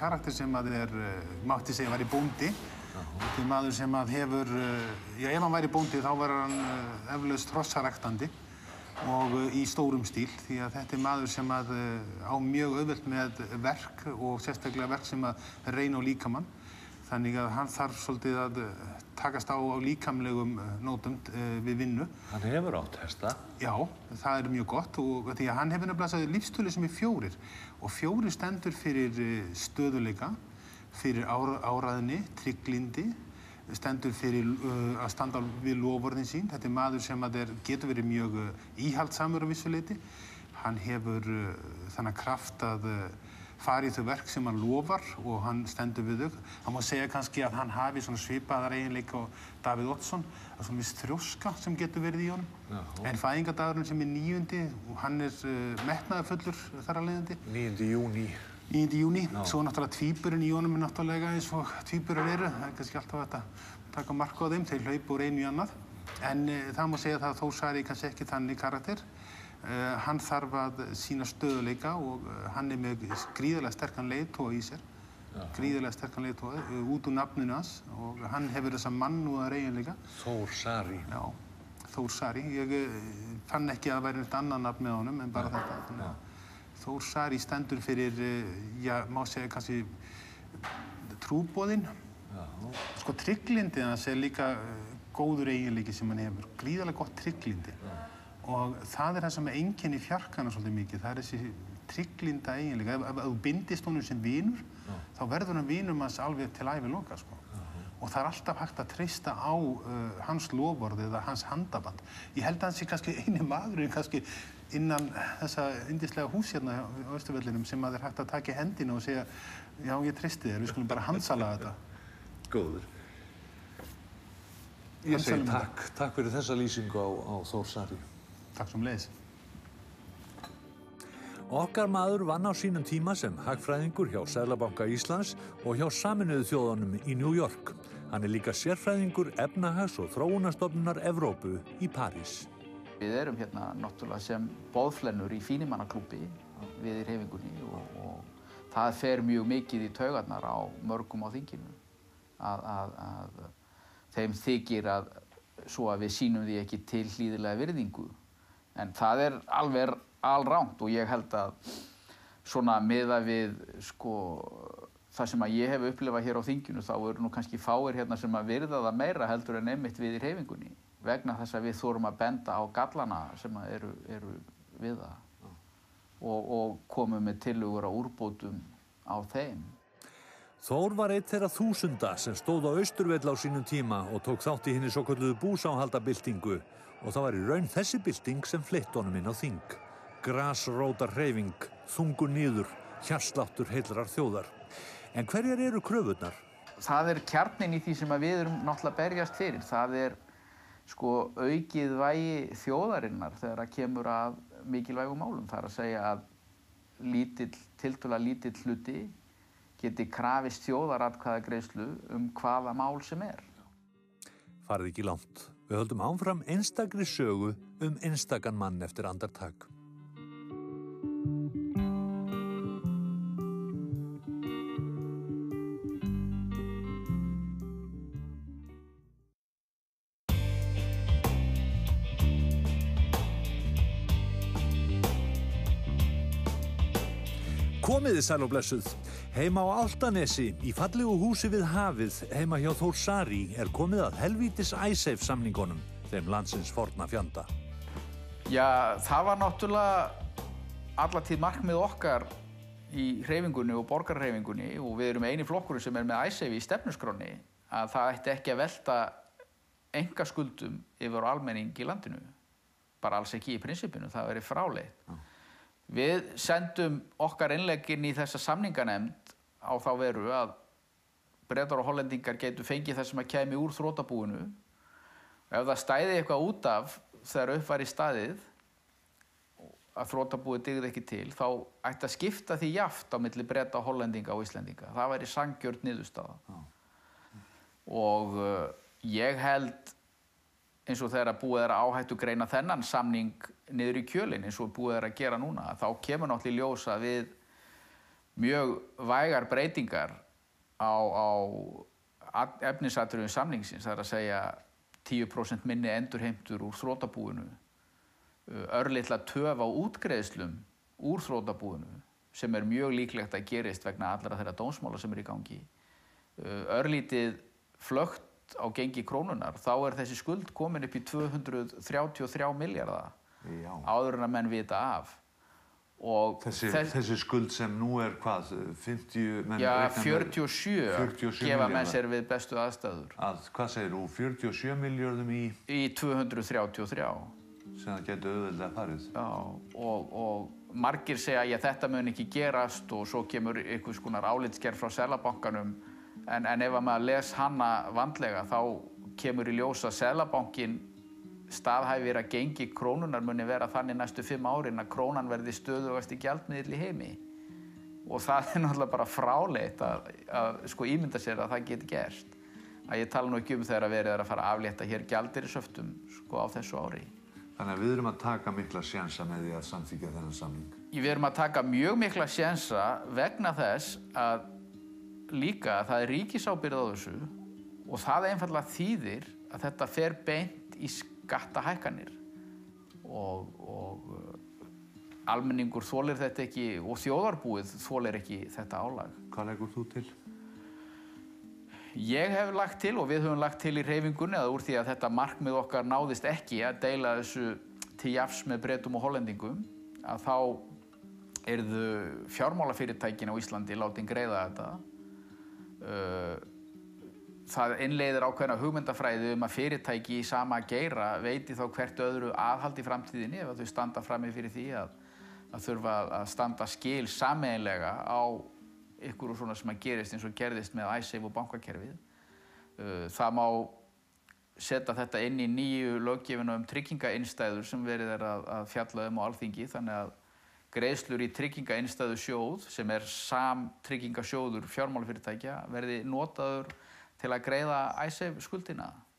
karakter sem að mátti segja væri bóndi. Þetta maður sem að hefur, ef hann væri bóndi þá var hann eflaust hrossaræktandi og í stórum stíl því að þetta maður sem að á mjög auðvelt með verk og sérstaklega verk sem að reyna á líkamann. Þannig að hann þarf svolítið að takast á líkamlegum nótum við vinnu. Hann hefur átt hesta? Já, það mjög gott og því að hann hefur nefnilega lífstölu sem 4 og 4 stendur fyrir stöðuleika, fyrir áræðni, trygglyndi, stendur fyrir að standa við loforðin sín. Þetta maður sem að getur verið mjög íhaldssamur á vissu leyti. Hann hefur þannig kraft að fara í þau verk sem hann lofar og hann stendur við þau. Það má segja kannski að hann hafi svona svipaðar eiginleika og Davíð Oddsson, að svona viss þrjóska sem getur verið í honum. En fæðingardagurinn sem 9. og hann metnaðarfullur þar af leiðandi. 9. júní. 9. júní. Svo náttúrulega tvíburinn í honum náttúrulega eins og tvíburar eru. Það kannski alltaf hægt að taka mark á þeim, þeir hlaupa úr einu í annað. En það má segja að Þór Saari kannski ekki þannig karakter. Hann þarf að sýna stöðuleika og hann með gríðarlega sterkan leiðtoga í sér. Gríðarlega sterkan leiðtoga út úr nafninu hans og hann hefur þessa mannúðar eiginleika. Þór Saari. Já, Þór Saari. Ég fann ekki að það væri neitt annað nafn með honum en bara þetta. Þór Saari stendur fyrir, má segja kannski trúboðinn. Sko trygglyndi hans líka góður eiginleiki sem hann hefur. Gríðarlega gott trygglyndi. Og það það sem einkennir fjarkana svolítið mikið. Það þessi trygglynda eiginleika. Ef þú bindist honum sem vinur, þá verður hann vinur manns alveg til æviloka, sko. Og það alltaf hægt að treysta á hans loforð eða hans handaband. Ég held að hann sé kannski eini maðurinn kannski innan þessa yndislega hús hérna á Austurvellinum sem að hægt að taka í hendina og segja já, ég treysti þér, við skulum bara handsala þetta. Góður. Ég segi takk. Takk fyrir þessa lýsingu á Þór Saari. Takk sömuleiðis. Okkar maður vann á sínum tíma sem hagfræðingur hjá Seðlabanka Íslands og hjá Sameinuðu þjóðunum í New York. Hann líka sérfræðingur efnahags- og þróunarstofnunar Evrópu í París. Við erum hérna náttúrulega sem boðflennur í fínimannaklúbbi við í hreyfingunni og það fer mjög mikið í taugarnar á mörgum á þinginu. Að þeim þykir að svo að við sýnum því ekki til hlýðilega virðingu. En það alveg alrangt og ég held að svona miðað við sko það sem að ég hef upplifað hér á þinginu þá eru nú kannski fáir hérna sem að virða það meira heldur en einmitt við í hreyfingunni vegna þess að við þorum að benda á gallana sem að eru við það og komum með tillögur á úrbótum á þeim. Þór var einn þeirra þúsunda sem stóð á Austurvell á sínum tíma og tók þátt í hinni svokölluðu búsáhaldabyltingu og það var í raun þessi bylting sem fleytti honum inn á þing. Grasrótarhreyfing, þungur niður, hjartsláttur heillar þjóðar. En hverjar eru kröfurnar? Það kjarninn í því sem að við erum náttúrulega berjast fyrir. Það sko aukið vægi þjóðarinnar þegar að kemur að mikilvægum málum. Það að segja að tiltölulega lítill hluti geti krafist þjóðaratkvæðagreiðslu hvaða mál sem Farið ekki langt. Við höldum áfram einstakri sögu einstakan mann eftir andartak. Komiði sæl og blessuð. Heima á Álftanesi, í fallegu húsi við hafið, heima hjá Þór Saari, komið að helvítis Icesave samningunum, þeim landsins forna fjanda. Já, það var náttúrulega alla tíð markmið okkar í hreyfingunni og borgarhreyfingunni og við erum eini flokkurinn sem með Icesave í stefnuskránni að það ætti ekki að velta einkaskuldum yfir almenning í landinu. Bara alls ekki í prinsipinu, það væri fráleitt. Við sendum okkar innlegginn í þessa samninganefnd á þá veru að Bretar og Hollendingar gætu fengið það sem að kæmi úr þrotabúinu. Ef það stæði eitthvað út af þegar upp var í staðið að þrotabúið dygði ekki til, þá ætti að skipta því jafnt á milli Breta, Hollendinga og Íslendinga. Það væri sanngjörn niðurstaða. Og ég held eins og þegar búið að áhættugreina þennan samning niður í kjölinn eins og búið að gera núna, þá kemur náttúrulega í ljós að við mjög vægar breytingar á efnisatriðum samningsins, það er að segja 10% minni endurheimtur úr þrotabúinu, örlitla töf á útgreiðslum úr þrotabúinu sem mjög líklegt að gerist vegna allra þeirra dómsmála sem í gangi, örlítið flökt á gengi krónunnar, þá þessi skuld komin upp í 233 milljarða áður en að menn vita af. Og þessi skuld sem nú hvað, 50... Já, 47 gefa menn sér við bestu aðstæður. Hvað segir þú, 47 milljörðum í? Í 233. Sem það getur auðveldlega farið. Já, og margir segja að þetta mun ekki gerast og svo kemur einhvers konar álitsgerð frá Seðlabankanum, en ef maður les hana vandlega þá kemur í ljós að Seðlabankinn staðhæfir að gengi krónunnar muni vera þannig næstu 5 árin að krónan verði stöðugasti gjaldmiðill í heimi. Og það náttúrulega bara fráleitt að sko ímynda sér að það geti gerst. Að ég tala nú ekki þegar verið að fara að aflétta hér gjaldeyrishöftum sko á þessu ári. Þannig að við erum að taka mikla sénsa með því að samþykkja þennan samning. Við erum að taka mjög mikla sénsa vegna þess að líka það ríkisábyrgð á þessu og það einfaldlega þýðir að þetta fer beint í skattahækkanir og almenningur þolir þetta ekki og þjóðarbúið þolir ekki þetta álag. Hvað leggur þú til? Ég hef lagt til og við höfum lagt til í hreyfingunni að úr því að þetta markmið okkar náðist ekki að deila þessu til jafns með Bretum og Hollendingum að þá yrðu fjármálafyrirtækin á Íslandi látin greiða þetta. Það innleiðir ákveðna hugmyndafræði að fyrirtæki í sama geira veiti þá hvert öðru aðhald í framtíðinni ef þau standa frammi fyrir því að þurfa að standa skil sameiginlega á ykkur og svona sem að gerist eins og gerðist með Icesave og bankakerfið. Það má setja þetta inn í nýju löggjöfina tryggingainnstæður sem verið að fjalla á Alþingi, þannig að greiðslur í tryggingainnstæðusjóð sem samtryggingasjóður fjármálafyrirtækja verði notaður til að greiða Icesave skuldina.